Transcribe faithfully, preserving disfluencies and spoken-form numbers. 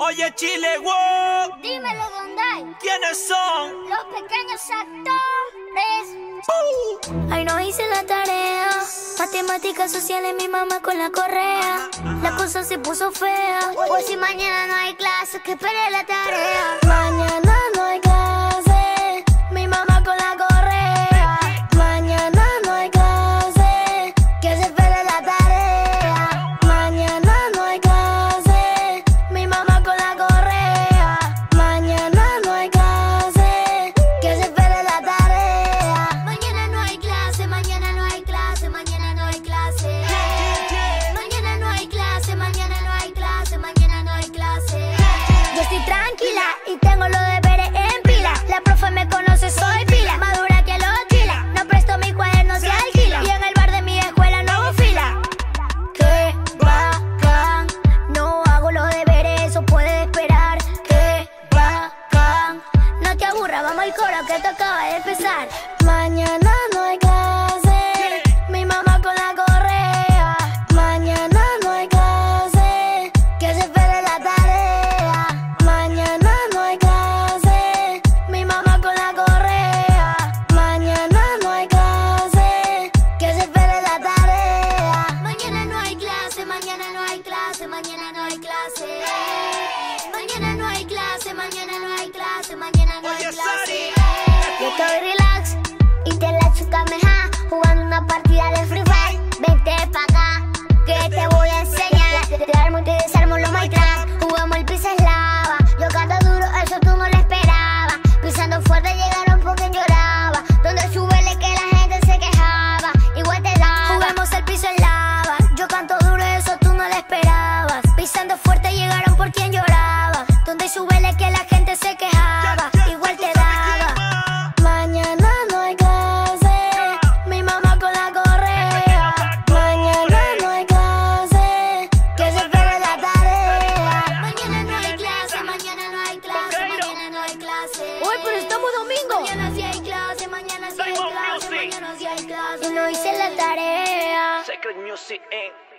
Oye, Chile, wow. Dímelo, Donday. ¿Quiénes son? Los pequeños actores. Uh. Ay, no hice la tarea. Matemáticas sociales, mi mamá con la correa. La cosa se puso fea. Pues si mañana no hay clase, que espere la tarea. Mañana no hay clase, mi mamá con la correa. Mañana no hay clase, que se espere la tarea. Mañana no hay clase, mi mamá con la correa. Mañana no hay clase, que se espere la tarea. Mañana no hay clase, mañana no hay clase, mañana no hay clase. Mañana no hay clase, mañana no hay clase, mañana no hay clase. Yo estoy tranquila y tengo los deberes en pila. La profe me conoce, soy pila, madura que los chila. No presto mi cuaderno, se alquila. Y en el bar de mi escuela no hago fila. Qué bacán, no hago los deberes, eso puede esperar. Qué bacán, no te aburras, vamos al coro que esto acaba de empezar. Mañana no hay clase, mi mamá con la correa. Mañana no hay clase, que se espere la tarea. Mañana no hay clase, mi mamá con la correa. Mañana no hay clase, que se espere la tarea. Mañana no hay clase, mañana no hay clase, mañana no hay clase. Mañana no hay clase, mañana no hay clase, mañana no hay Oye, clase. Sari. Yo estoy relax y te la chuca meja, jugando una partida de Free Fire. Vente pa' acá, que te voy a enseñar. Te armo y te desarmo los Minecraft. Jugamos el piso es lava. Yo canto duro, eso tú no lo esperabas. Pisando fuerte llegaron porque lloraba. Donde súbele que la gente se quejaba. Igual te daba. Jugamos el piso es lava. Yo canto duro, eso tú no lo esperabas. Pisando fuerte llegaron por quien lloraba. Donde súbele que la gente se quejaba. Igual te daba. Mañana no hay clase, mi mamá con la correa. Mañana no hay clase, que se espere la tarea. Mañana no hay clase, mañana no hay clase, mañana no hay clase. Uy, pero estamos domingo. Mañana sí hay clase, mañana sí hay clase, mañana sí hay clase. Y no hice la tarea. Secret Music, eh.